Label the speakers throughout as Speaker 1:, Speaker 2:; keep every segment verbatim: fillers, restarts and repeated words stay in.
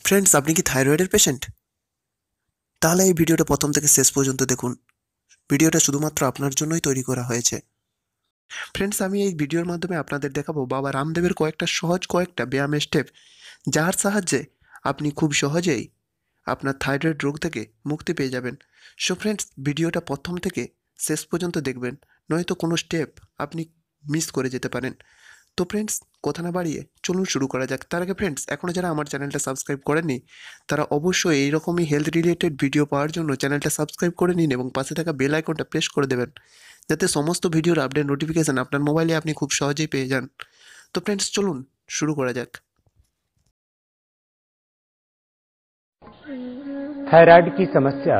Speaker 1: Friends, আপনি কি থাইরয়েডের পেশেন্ট? তাহলে এই ভিডিওটা প্রথম থেকে শেষ পর্যন্ত দেখুন। ভিডিওটা শুধুমাত্র আপনার জন্যই তৈরি করা হয়েছে। ফ্রেন্ডস, আমি এই ভিডিওর মাধ্যমে আপনাদের দেখাবো বাবা রামদেবের কয়েকটা সহজ কয়েকটা ব্যায়ামের স্টেপ, যার সাহায্যে আপনি খুব সহজেই আপনার থাইরয়েড রোগ থেকে মুক্তি পেয়ে যাবেন। সো ফ্রেন্ডস, ভিডিওটা প্রথম থেকে শেষ পর্যন্ত দেখবেন, নয়তো কোনো স্টেপ আপনি মিস করে যেতে পারেন। তো ফ্রেন্ডস, কথা না বাড়িয়ে চলুন শুরু করা যাক। তার আগে ফ্রেন্ডস, এখনও যারা আমার চ্যানেলটা সাবস্ক্রাইব করেননি তারা অবশ্যই এইরকমই হেলথ রিলেটেড ভিডিও পাওয়ার জন্য চ্যানেলটা সাবস্ক্রাইব করে নিন এবং পাশে থাকা বেল আইকনটা প্রেস করে দেবেন, যাতে সমস্ত ভিডিওর আপডেট নোটিফিকেশান আপনার মোবাইলে আপনি খুব সহজেই পেয়ে যান। তো ফ্রেন্ডস, চলুন শুরু করা যাক।
Speaker 2: थायराइड की समस्या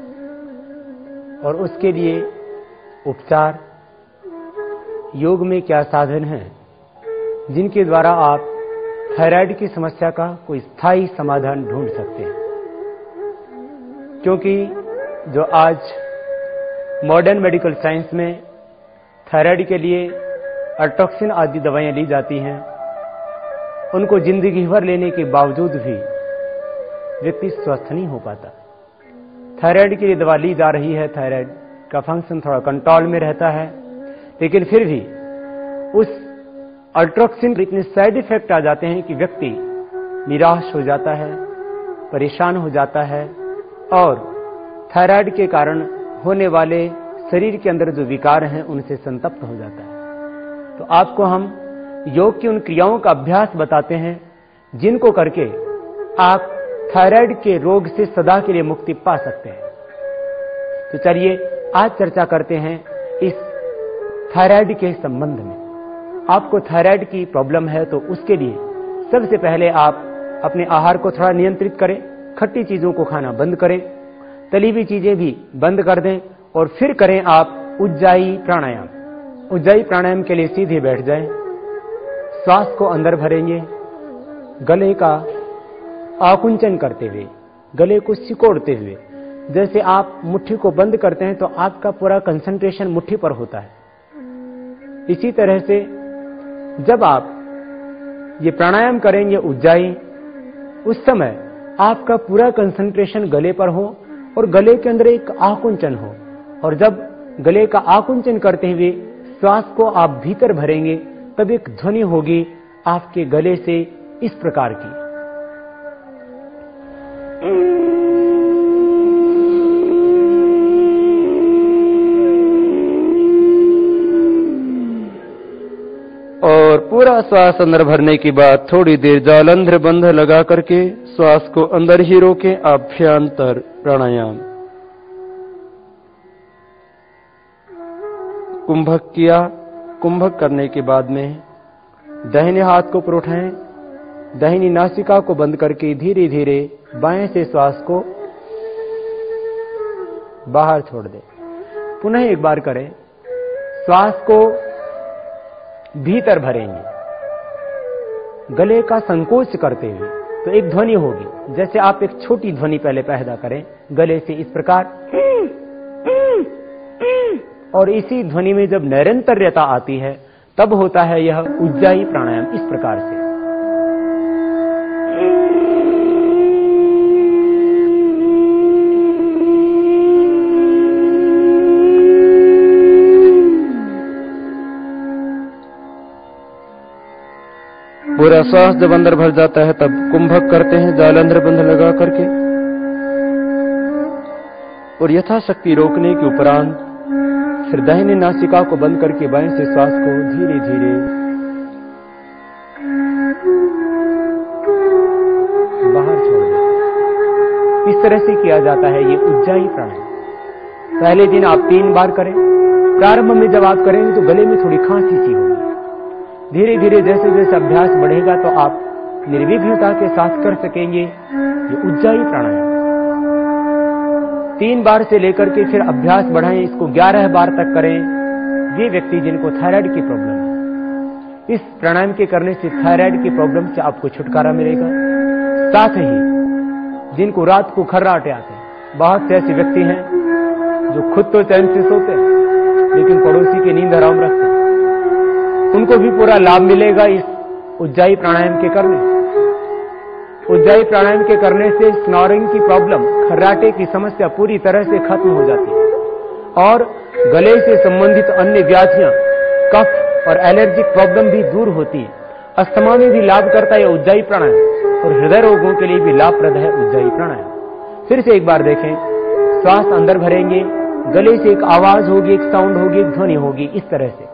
Speaker 2: और उसके लिए उपचार, योग में क्या साधन हैं जिनके द्वारा आप थायराइड की समस्या का कोई स्थायी समाधान ढूंढ सकते हैं। क्योंकि जो आज मॉडर्न मेडिकल साइंस में थायराइड के लिए अल्ट्रोक्सिन आदि दवाएं ली जाती हैं, उनको जिंदगी भर लेने के बावजूद भी व्यक्ति स्वस्थ नहीं हो पाता। थायराइड के लिए दवा ली जा रही है, थायराइड का फंक्शन थोड़ा कंट्रोल में रहता है, लेकिन फिर भी उस अल्ट्रोक्सिन के इतने साइड इफेक्ट आ जाते हैं कि व्यक्ति निराश हो जाता है, परेशान हो जाता है और थायराइड के कारण होने वाले शरीर के अंदर जो विकार हैं उनसे संतप्त हो जाता है। तो आपको हम योग की उन क्रियाओं का अभ्यास बताते हैं जिनको करके आप थायराइड के रोग से सदा के लिए मुक्ति पा सकते हैं। तो चलिए आज चर्चा करते हैं इस थायराइड के संबंध में। आपको थायराइड की प्रॉब्लम है तो उसके लिए सबसे पहले आप अपने आहार को थोड़ा नियंत्रित करें, खट्टी चीजों को खाना बंद करें, तली हुई चीजें भी बंद कर दें और फिर करें आप उज्जाई प्राणायाम। उज्जाई प्राणायाम के लिए सीधे बैठ जाएं, श्वास को अंदर भरेंगे, गले का आकुंचन करते हुए, गले को सिकोड़ते हुए। जैसे आप मुट्ठी को बंद करते हैं तो आपका पूरा कंसंट्रेशन मुट्ठी पर होता है। इसी तरह से जब आप ये प्राणायाम करेंगे उज्जाई, उस समय आपका पूरा कंसंट्रेशन गले पर हो और गले के अंदर एक आकुंचन हो, और जब गले का आकुंचन करते हुए श्वास को आप भीतर भरेंगे तब एक ध्वनि होगी आपके गले से इस प्रकार की।
Speaker 3: और पूरा श्वास अंदर भरने के बाद थोड़ी देर जालंधर बंध लगा करके श्वास को अंदर ही रोकें। अभ्यंतर प्राणायाम। कुंभक किया। कुंभक करने के बाद में दाहिने हाथ को ऊपर उठाएं, दाहिनी नासिका को बंद करके धीरे धीरे बाएं से श्वास को बाहर छोड़ दें। पुनः एक बार करें, श्वास को भीतर भरेंगे गले का संकोच करते हुए, तो एक ध्वनि होगी, जैसे आप एक छोटी ध्वनि पहले पैदा करें गले से इस प्रकार, और इसी ध्वनि में जब निरंतरता आती है तब होता है यह उज्जाई प्राणायाम इस प्रकार से। पूरा श्वास जब अंदर भर जाता है तब कुंभक करते हैं, जालंधर बंध लगा करके, और यथाशक्ति रोकने के उपरांत फिर दाहिने नासिका को बंद करके बाएं से श्वास को धीरे धीरे बाहर छोड़ दें। इस तरह से किया जाता है ये उज्जाई प्राणायाम। पहले दिन आप तीन बार करें। प्रारंभ में जब आप करेंगे तो गले में थोड़ी खांसी सी होगी। धीरे धीरे जैसे जैसे अभ्यास बढ़ेगा तो आप निर्विघ्नता के साथ कर सकेंगे ये उज्जाई प्राणायाम। तीन बार से लेकर के फिर अभ्यास बढ़ाएं, इसको ग्यारह बार तक करें। ये व्यक्ति जिनको थायराइड की प्रॉब्लम है, इस प्राणायाम के करने से थायराइड की प्रॉब्लम से आपको छुटकारा मिलेगा। साथ ही जिनको रात को खर्राटे आते हैं, बहुत से ऐसे व्यक्ति हैं जो खुद तो चैन से सोते हैं लेकिन पड़ोसी की नींद हराम रखते हैं, उनको भी पूरा लाभ मिलेगा इस उज्जाई प्राणायाम के करने। उज्जाई प्राणायाम के करने से स्नोरिंग की प्रॉब्लम, खर्राटे की समस्या पूरी तरह से खत्म हो जाती है और गले से संबंधित अन्य व्याधियां, कफ और एलर्जिक प्रॉब्लम भी दूर होती है। अस्थमा में भी लाभ करता है उज्जाई प्राणायाम और हृदय रोगों के लिए भी लाभप्रद है उज्जाई प्राणायाम। फिर से एक बार देखें, श्वास अंदर भरेंगे, गले से एक आवाज होगी, एक साउंड होगी, एक ध्वनि होगी, इस तरह से।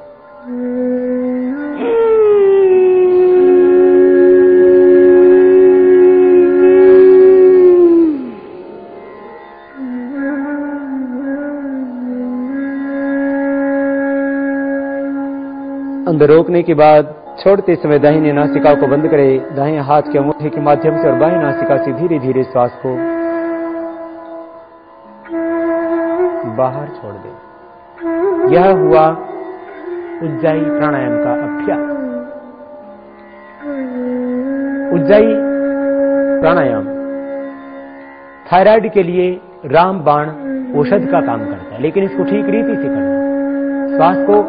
Speaker 3: अंदर रोकने के बाद छोड़ते समय दाहिने नासिका को बंद करें, दाहिने हाथ के अंगूठे के माध्यम से और बाएं नासिका से धीरे धीरे श्वास को बाहर छोड़ दें। यह हुआ उज्जाई प्राणायाम का अभ्यास। उज्जाई प्राणायाम थायराइड के लिए रामबाण औषध का काम करता है, लेकिन इसको ठीक रीति से करना। श्वास को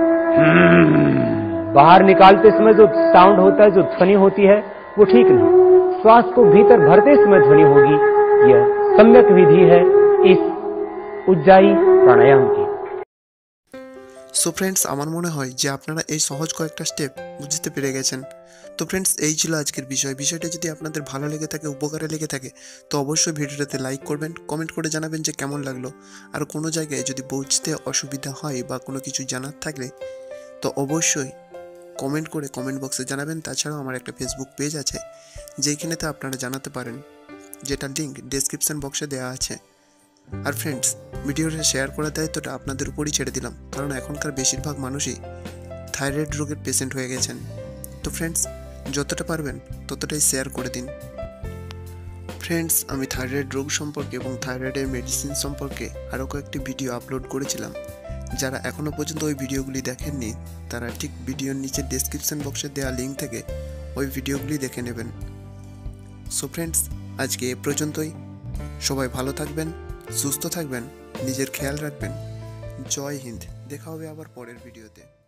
Speaker 3: बाहर निकालते समय जो साउंड होता है, जो ध्वनि होती है, वो ठीक नहीं। श्वास को भीतर भरते समय ध्वनि होगी। यह सम्यक विधि है इस उज्जाई प्राणायाम की।
Speaker 1: সো ফ্রেন্ডস, আমার মনে হয় যে আপনারা এই সহজ কয়েকটা স্টেপ বুঝতে পেরে গেছেন। তো ফ্রেন্ডস, এই ছিল আজকের বিষয়। বিষয়টা যদি আপনাদের ভালো লেগে থাকে, উপকারে লেগে থাকে, তো অবশ্যই ভিডিওটাতে লাইক করবেন, কমেন্ট করে জানাবেন যে কেমন লাগলো। আর কোনো জায়গায় যদি বুঝতে অসুবিধা হয় বা কোনো কিছু জানার থাকলে তো অবশ্যই কমেন্ট করে কমেন্ট বক্সে জানাবেন। তাছাড়াও আমার একটা ফেসবুক পেজ আছে যেখানেতে আপনারা জানাতে পারেন, যেটা লিঙ্ক ডেসক্রিপশন বক্সে দেওয়া আছে। আর ফ্রেন্ডস, ভিডিওটা শেয়ার করার দায়িত্বটা আপনাদের উপরই ছেড়ে দিলাম, কারণ এখনকার বেশিরভাগ মানুষই থাইরয়েড রোগের পেশেন্ট হয়ে গেছেন। তো ফ্রেন্ডস, যতটা পারবেন ততটাই শেয়ার করে দিন। ফ্রেন্ডস, আমি থাইরয়েড রোগ সম্পর্কে এবং থাইরয়েডের মেডিসিন সম্পর্কে আরও কয়েকটি ভিডিও আপলোড করেছিলাম। যারা এখনও পর্যন্ত ওই ভিডিওগুলি দেখেননি তারা ঠিক ভিডিওর নিচে ডেসক্রিপশন বক্সে দেওয়া লিঙ্ক থেকে ওই ভিডিওগুলি দেখে নেবেন। সো ফ্রেন্ডস, আজকে এ পর্যন্তই। সবাই ভালো থাকবেন, সুস্থ থাকবেন, নিজের খেয়াল রাখবেন। জয় হিন্দ। দেখা হবে আবার পরের ভিডিওতে।